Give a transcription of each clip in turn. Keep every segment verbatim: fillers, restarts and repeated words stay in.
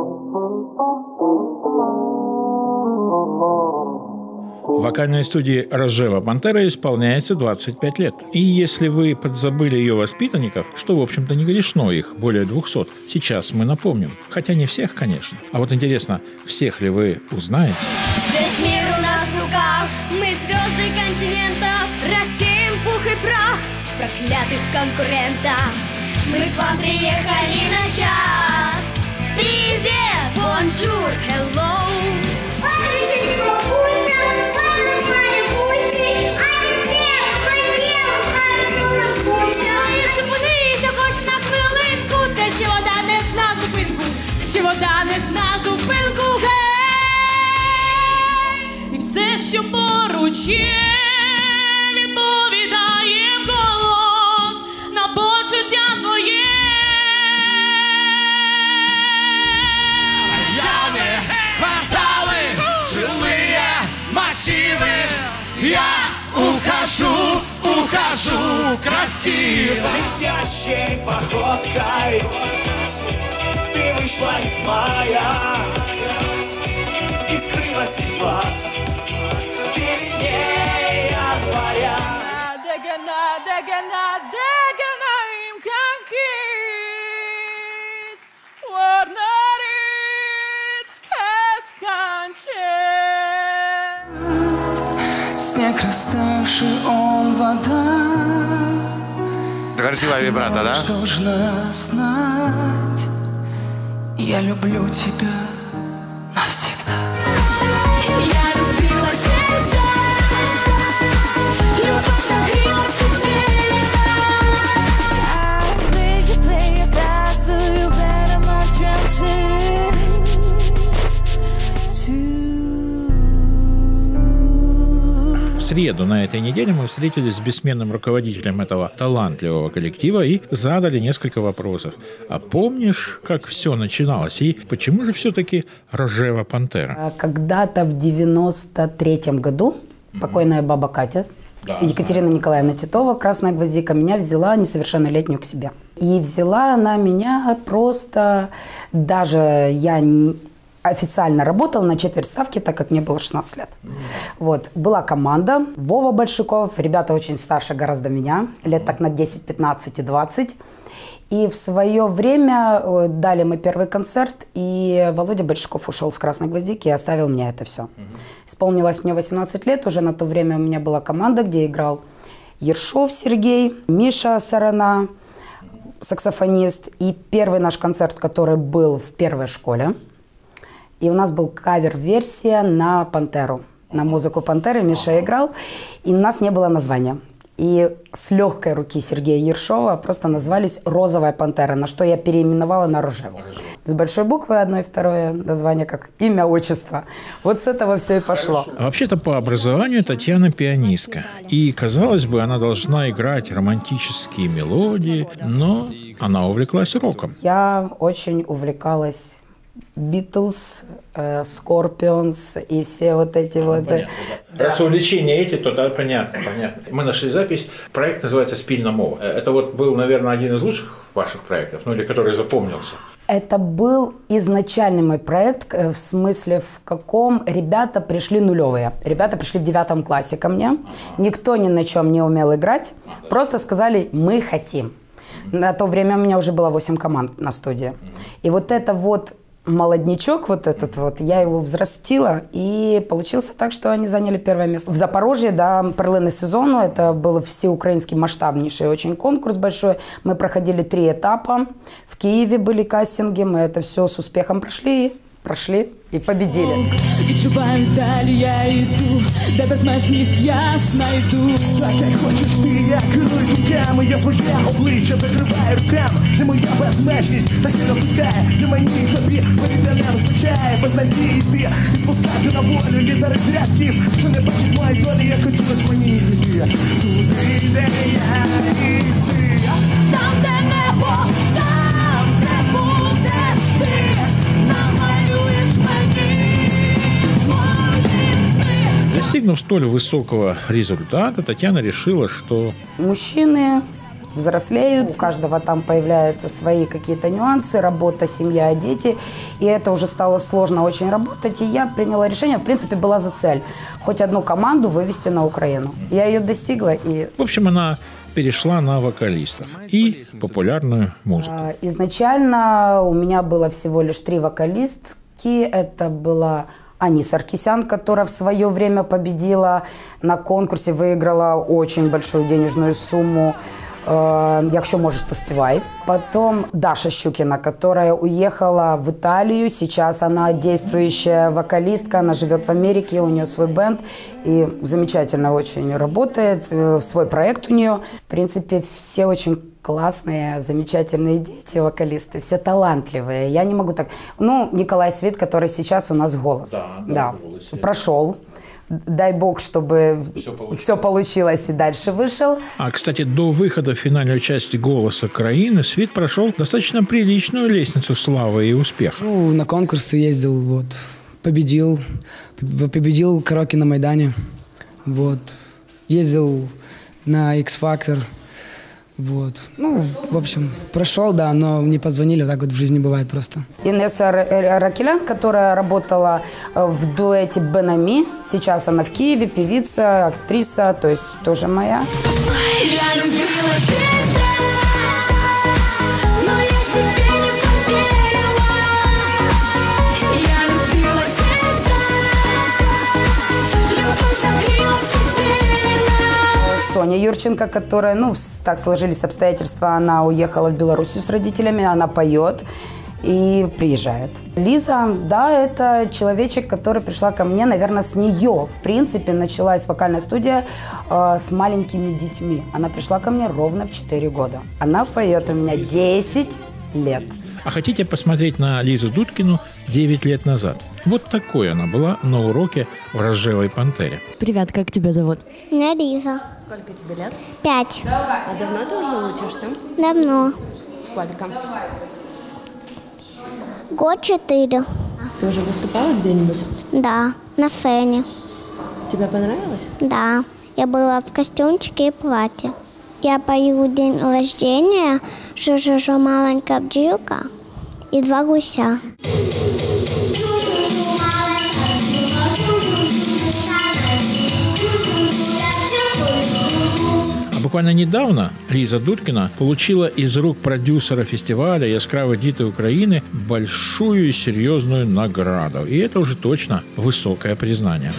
Вокальной студии «Рожева Пантера» исполняется двадцать пять лет. И если вы подзабыли ее воспитанников, что, в общем-то, не грешно, их более двухсот, сейчас мы напомним. Хотя не всех, конечно. А вот интересно, всех ли вы узнаете? Весь мир у нас в руках, мы звезды континентов, рассеем пух и прах проклятых конкурентов. Мы к вам приехали на час. Привет, бонжур, hello. Чи вода не зна зупинку, гей, і все, що поруч є, відповідає голос на почуття твоє. Райони, квартали, жилые массивы, я ухожу, ухожу красиво. Летящей походкой вышла из мая и скрылась из глаз. Перед ней января. Дегена, дегена, дегена им конкис. Ворнарит скасканчет. Снег растаявший, он вода. Красивая вибрато, да? Что ж нас знать? Я люблю тебя навсегда. Я любила тебя. Любовь согрела сердца. I make you play your cards, but you better not transfer В среду на этой неделе мы встретились с бессменным руководителем этого талантливого коллектива и задали несколько вопросов. А помнишь, как все начиналось? И почему же все-таки «Рожева Пантера»? Когда-то в девяносто третьем году покойная баба Катя, да, Екатерина знаю. Николаевна Титова, «Красная гвоздика», меня взяла несовершеннолетнюю к себе. И взяла она меня просто, даже я не... официально работала на четверть ставки, так как мне было шестнадцать лет. Mm. Вот. Была команда. Вова Большаков. Ребята очень старше гораздо меня. Лет так на десять, пятнадцать и двадцать. И в свое время дали мы первый концерт, и Володя Большаков ушел с «Красной гвоздики» и оставил мне это все. Mm-hmm. Исполнилось мне восемнадцать лет. Уже на то время у меня была команда, где играл Ершов Сергей, Миша Сарана, саксофонист. И первый наш концерт, который был в первой школе. И у нас был кавер-версия на «Пантеру», на музыку «Пантеры». Миша играл, и у нас не было названия. И с легкой руки Сергея Ершова просто назвались «Розовая пантера», на что я переименовала на «Рожеву». С большой буквы одно и второе название как имя, отчество. Вот с этого все и пошло. А вообще-то по образованию Татьяна пианистка. И, казалось бы, она должна играть романтические мелодии, но она увлеклась роком. Я очень увлекалась Битлз, Скорпионс и все вот эти а, вот... Понятно, да. Раз увлечения эти, то да, понятно, понятно. Мы нашли запись, проект называется «Спільна мова». Это вот был, наверное, один из лучших ваших проектов, ну или который запомнился. Это был изначальный мой проект, в смысле, в каком ребята пришли нулевые. Ребята пришли в девятом классе ко мне, ага. Никто ни на чем не умел играть, ага. Просто сказали «мы хотим». На то время у меня уже было восемь команд на студии. И вот это вот молоднячок, вот этот вот, я его взрастила, и получился так, что они заняли первое место. В Запорожье, да, перлины сезону, это был всеукраинский масштабнейший очень конкурс большой. Мы проходили три этапа, в Киеве были кастинги, мы это все с успехом прошли, прошли и победили. Відчуваю, далі я йду, де безмежність я знайду. Так як хочеш ти, я керую думками, я своє обличчя закриваю руками. Не моя безмежність, та сильно стискає, не мені і тобі, повітря не вистачає. Без надії йти, відпускати на волю літери з рядків, що не бачить моєї долі, як хотілось мені йти. Туди, де я йти. Там, де небо, там, де будеш ти, намалюєш мені. Достигнув столь высокого результата, Татьяна решила, что... Мужчины взрослеют, у каждого там появляются свои какие-то нюансы, работа, семья, дети, и это уже стало сложно очень работать, и я приняла решение, в принципе, была за цель хоть одну команду вывести на Украину. Я ее достигла, и... В общем, она перешла на вокалистов и популярную музыку. Изначально у меня было всего лишь три вокалистки, это была... Ани Саркисян, которая в свое время победила на конкурсе, выиграла очень большую денежную сумму. «Якщо можешь, то спевай». Потом Даша Щукина, которая уехала в Италию. Сейчас она действующая вокалистка, она живет в Америке, у нее свой бенд. И замечательно очень работает, свой проект у нее. В принципе, все очень классные, замечательные дети, вокалисты, все талантливые. Я не могу так... Ну, Николай Свит, который сейчас у нас голос. Да, да, да. Прошел. Дай бог, чтобы все получилось. все получилось и дальше вышел. А, кстати, до выхода в финальной части «Голоса Краины» Свит прошел достаточно приличную лестницу славы и успеха. Ну, на конкурсы ездил, вот, победил, победил караоке на Майдане, вот, ездил на X-Factor. Вот. Ну, в общем, прошел, да, но не позвонили, вот так вот в жизни бывает просто. Инесса Ракелян, которая работала в дуэте Бенами, сейчас она в Киеве, певица, актриса, то есть тоже моя. Соня Юрченко, которая, ну, так сложились обстоятельства, она уехала в Белоруссию с родителями, она поет и приезжает. Лиза, да, это человечек, который пришла ко мне, наверное, с нее. В принципе, началась вокальная студия э, с маленькими детьми. Она пришла ко мне ровно в четыре года. Она поет у меня десять лет. А хотите посмотреть на Лизу Дудкину девять лет назад? Вот такой она была на уроке в «Рожевой пантере». Привет, как тебя зовут? Меня Лиза. Сколько тебе лет? Пять. А давно ты уже учишься? Давно. Сколько? Год четыре. Ты уже выступала где-нибудь? Да, на сцене. Тебе понравилось? Да. Я была в костюмчике и платье. Я пою день рождения, жу-жу-жу, маленькая бджілка и два гуся. А буквально недавно Лиза Дудкина получила из рук продюсера фестиваля «Яскраві діти України» большую и серьезную награду. И это уже точно высокое признание.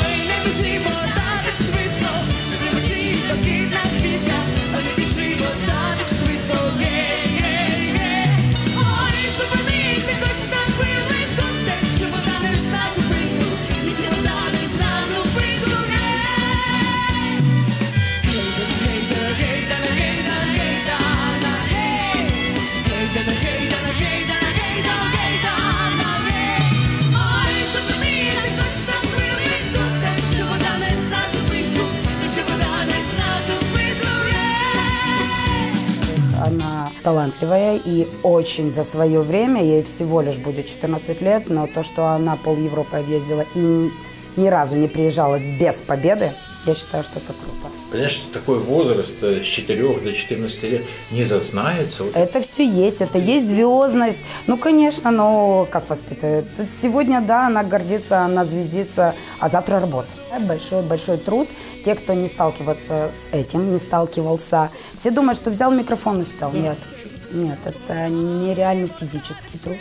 Она талантливая и очень за свое время, ей всего лишь будет четырнадцать лет, но то, что она пол Европы объездила и ни разу не приезжала без победы, я считаю, что это круто. Понимаешь, что такой возраст с четырёх до четырнадцати лет не зазнается? Это все есть, это есть звездность. Ну, конечно, но как воспитывают? Тут сегодня, да, она гордится, она звездится, а завтра работа. Большой-большой труд. Те, кто не сталкивался с этим, не сталкивался, все думают, что взял микрофон и спел. Нет, нет, это нереальный физический труд.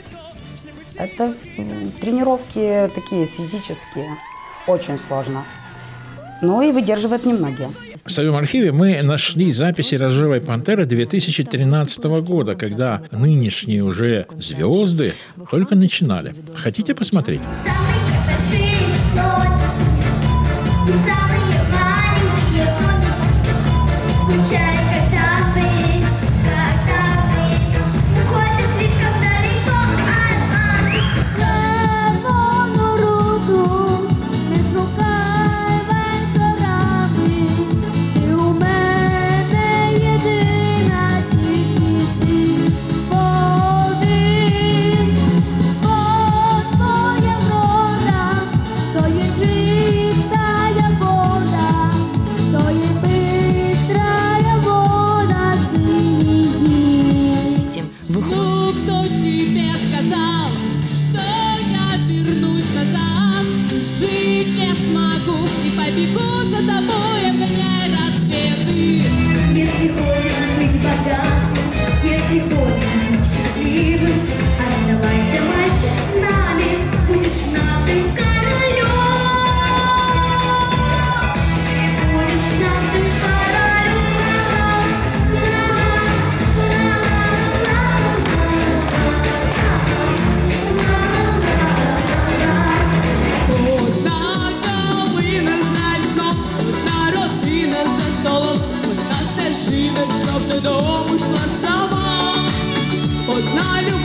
Это тренировки такие физические, очень сложно. Ну и выдерживают немногие. В своем архиве мы нашли записи «Рожевой пантеры» две тысячи тринадцатого года, когда нынешние уже звезды только начинали. Хотите посмотреть? Твоя врода, то є чиста любов.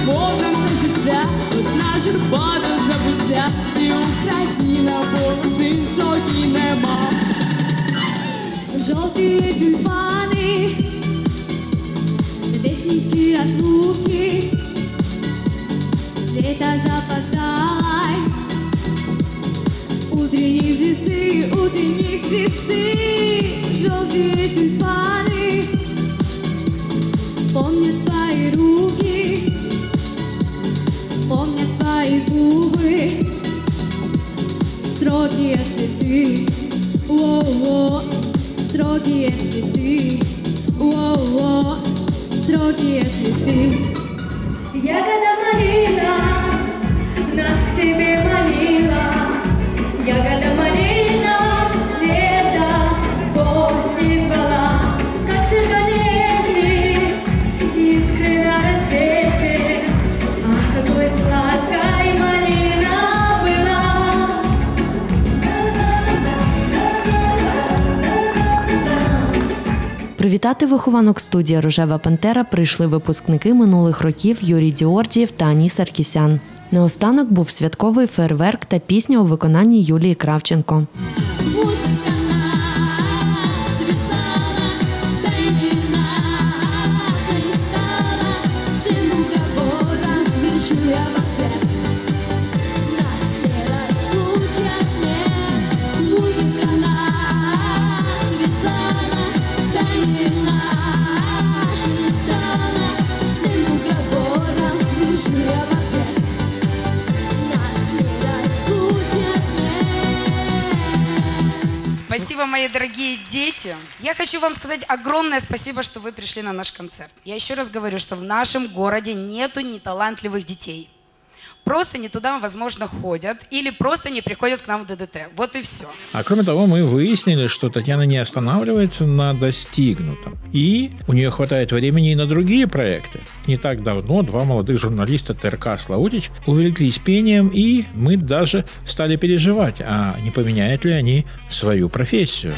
Богом все життя, одна журба до забуття, і Україна, бо іншої нема. Жовті тюльпани, вестники разлуки, лето запоздалой, утренние звезды, утренние звезды, желтые тюльпаны, помнят твои руки, помнят твои губы, строгие цветы, о-о-о, строгие цветы, о-о-о, строгие цветы. Ягода малина нас к себе манила, ягода малина лето в гости звала, как цирконеси, искры на рассвете, ах, какой сладкой малина была. Привітати вихованок студії «Рожева пантера» прийшли випускники минулих років Юрій Діордієв та Ані Саркісян. Наостанок був святковий феєрверк та пісня у виконанні Юлії Кравченко. Музыка нас связала, тайны наши не стала, всем уговорам пишу я в ответ. Нас не разлучат, нет. Музыка нас связала, тайны наши не стала, всем уговорам пишу я в ответ. Нас не разлучат, нет. Спасибо, мои дорогие дети. Я хочу вам сказать огромное спасибо, что вы пришли на наш концерт. Я еще раз говорю, что в нашем городе нету неталантливых детей. Просто не туда, возможно, ходят или просто не приходят к нам в ДДТ. Вот и все. А кроме того, мы выяснили, что Татьяна не останавливается на достигнутом. И у нее хватает времени и на другие проекты. Не так давно два молодых журналиста ТРК «Славутич» увлеклись пением, и мы даже стали переживать, а не поменяют ли они свою профессию.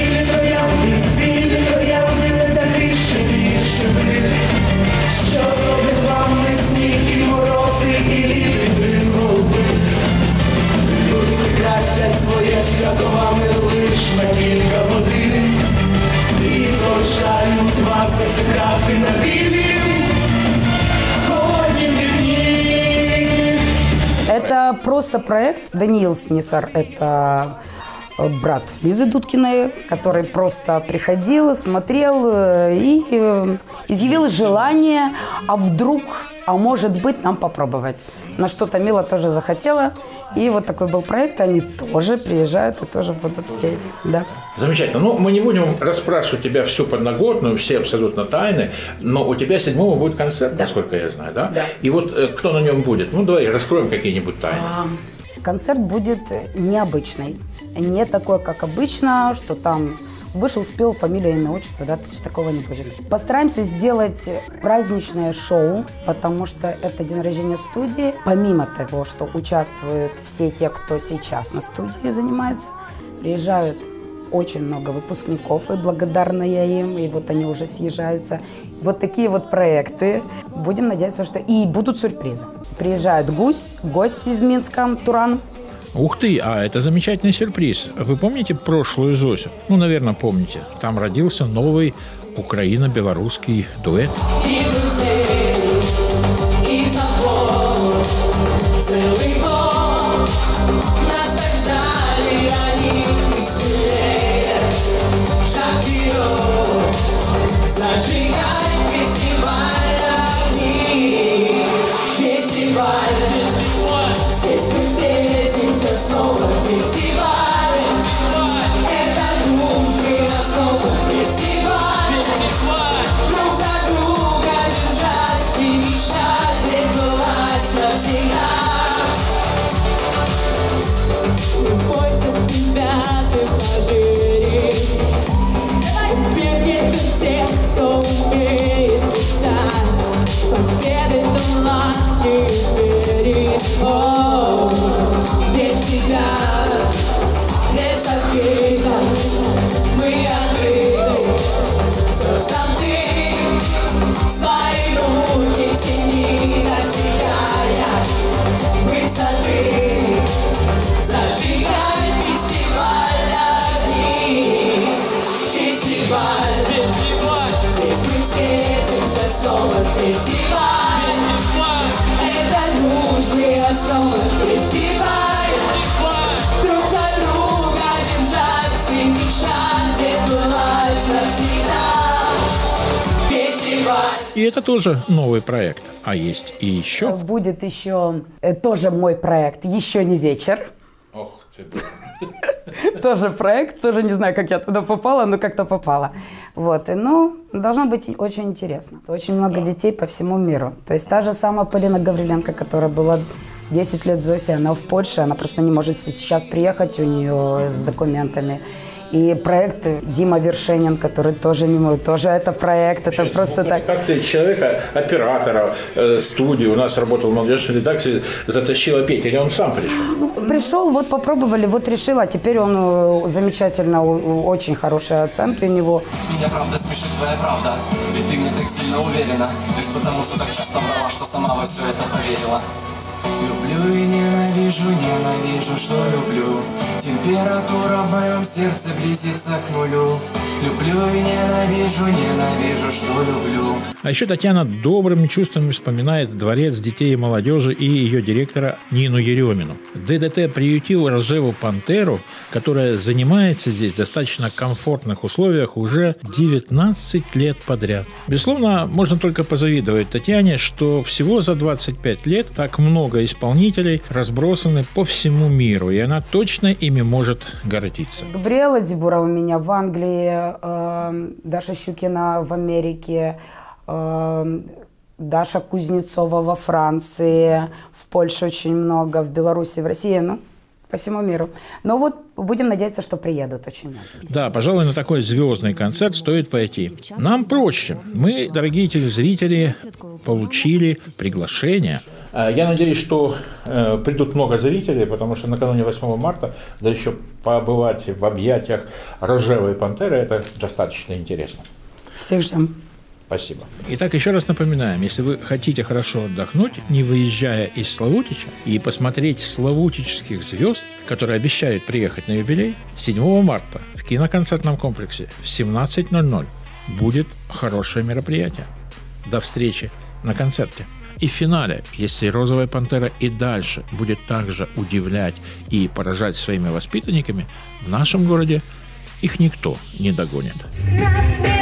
Своє святовами лиш на кілька годин, і залишають вас засихати на білім холоднім дні. Это просто проект. Даниил Снисар – это брат Лизы Дудкиной, который просто приходил, смотрел и изъявил желание, а вдруг, а может быть, нам попробовать. На что Тамила тоже захотела. И вот такой был проект. Они тоже приезжают и тоже будут петь. Да. Замечательно. Ну, мы не будем расспрашивать тебя всю подноготную, все абсолютно тайны, но у тебя седьмого будет концерт, Да. насколько я знаю, да? Да. И вот э, кто на нем будет? Ну, давай раскроем какие-нибудь тайны. Концерт будет необычный. Не такой, как обычно, что там вышел, спел, фамилия, имя, отчество, да, такого не будет. Постараемся сделать праздничное шоу, потому что это день рождения студии. Помимо того, что участвуют все те, кто сейчас на студии занимаются, приезжают очень много выпускников, и благодарна я им, и вот они уже съезжаются. Вот такие вот проекты. Будем надеяться, что и будут сюрпризы. Приезжают гость, гости из Минска, Туран. Ух ты, а это замечательный сюрприз. Вы помните прошлую Зосю? Ну, наверное, помните. Там родился новый украино-белорусский дуэт. И это тоже новый проект. А есть и еще. Будет еще э, тоже мой проект «Еще не вечер». Ох ты. Тоже проект, тоже не знаю, как я туда попала, но как-то попала. Вот, и, ну, должно быть очень интересно. Очень много детей по всему миру. То есть та же самая Полина Гавриленко, которая была десять лет Зося, она в Польше, она просто не может сейчас приехать у нее с документами. И проект Дима Вершинин, который тоже не может, тоже это проект, это Сейчас, просто ну, так. Как ты человека, оператора э, студии, у нас работал в молодежной редакции, затащила петь, или он сам пришел? Ну, пришел, вот попробовали, вот решил, а теперь он э, замечательно, у- очень хорошие оценки у него. Меня правда смешит твоя правда, ведь ты мне так сильно уверена, лишь потому, что так часто врала, что сама во все это поверила. Люблю и ненавижу, ненавижу, что люблю. Температура в моем сердце близится к нулю. Люблю и ненавижу, ненавижу, что люблю. А еще Татьяна добрыми чувствами вспоминает Дворец детей и молодежи и ее директора Нину Еремину. ДДТ приютил рожевую пантеру, которая занимается здесь в достаточно комфортных условиях уже девятнадцать лет подряд. Безусловно, можно только позавидовать Татьяне, что всего за двадцать пять лет так много исполнителей разбросаны по всему миру, и она точно ими может гордиться. Габриэла Дебура у меня в Англии, э, Даша Щукина в Америке, э, Даша Кузнецова во Франции, в Польше очень много, в Беларуси, в России, ну, по всему миру. Но вот будем надеяться, что приедут очень много. Да, пожалуй, на такой звездный концерт стоит пойти. Нам проще. Мы, дорогие телезрители, получили приглашение. Я надеюсь, что э, придут много зрителей, потому что накануне восьмого марта, да еще побывать в объятиях рожевой пантеры, это достаточно интересно. Всех ждем. Спасибо. Итак, еще раз напоминаем, если вы хотите хорошо отдохнуть, не выезжая из Славутича, и посмотреть славутических звезд, которые обещают приехать на юбилей, седьмого марта в киноконцертном комплексе в семнадцать ноль ноль будет хорошее мероприятие. До встречи на концерте. И в финале, если «Розовая пантера» и дальше будет также удивлять и поражать своими воспитанниками, в нашем городе их никто не догонит. Нас не